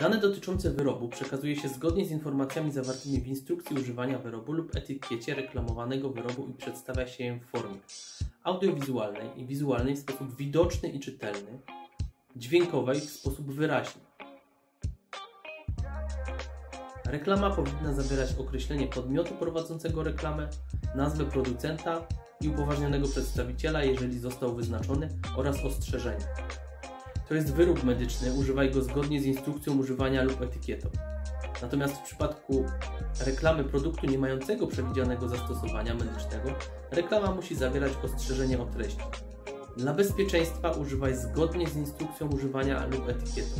Dane dotyczące wyrobu przekazuje się zgodnie z informacjami zawartymi w instrukcji używania wyrobu lub etykiecie reklamowanego wyrobu i przedstawia się je w formie audiowizualnej i wizualnej w sposób widoczny i czytelny, dźwiękowej w sposób wyraźny. Reklama powinna zawierać określenie podmiotu prowadzącego reklamę, nazwę producenta i upoważnionego przedstawiciela, jeżeli został wyznaczony, oraz ostrzeżenie. To jest wyrób medyczny, używaj go zgodnie z instrukcją używania lub etykietą. Natomiast w przypadku reklamy produktu nie mającego przewidzianego zastosowania medycznego, reklama musi zawierać ostrzeżenie o treści. Dla bezpieczeństwa używaj zgodnie z instrukcją używania lub etykietą.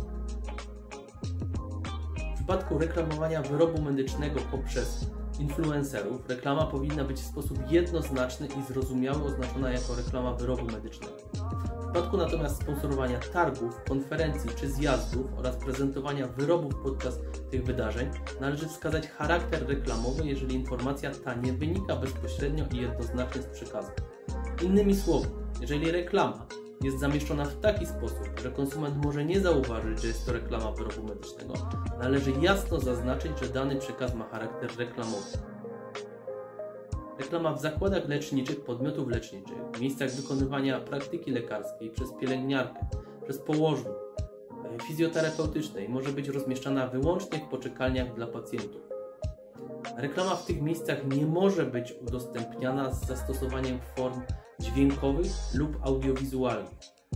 W przypadku reklamowania wyrobu medycznego poprzez influencerów, reklama powinna być w sposób jednoznaczny i zrozumiały oznaczona jako reklama wyrobu medycznego. W przypadku natomiast sponsorowania targów, konferencji czy zjazdów oraz prezentowania wyrobów podczas tych wydarzeń należy wskazać charakter reklamowy, jeżeli informacja ta nie wynika bezpośrednio i jednoznacznie z przekazu. Innymi słowy, jeżeli reklama jest zamieszczona w taki sposób, że konsument może nie zauważyć, że jest to reklama wyrobu medycznego, należy jasno zaznaczyć, że dany przekaz ma charakter reklamowy. Reklama w zakładach leczniczych podmiotów leczniczych, w miejscach wykonywania praktyki lekarskiej przez pielęgniarkę, przez położną, fizjoterapeutycznej może być rozmieszczana wyłącznie w poczekalniach dla pacjentów. Reklama w tych miejscach nie może być udostępniana z zastosowaniem form dźwiękowych lub audiowizualnych.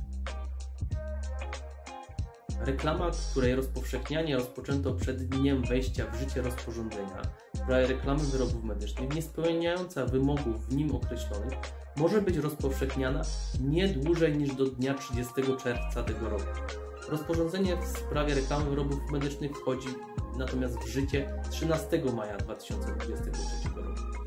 Reklama, której rozpowszechnianie rozpoczęto przed dniem wejścia w życie rozporządzenia w sprawie reklamy wyrobów medycznych, nie spełniająca wymogów w nim określonych, może być rozpowszechniana nie dłużej niż do dnia 30 czerwca tego roku. Rozporządzenie w sprawie reklamy wyrobów medycznych wchodzi natomiast w życie 13 maja 2023 roku.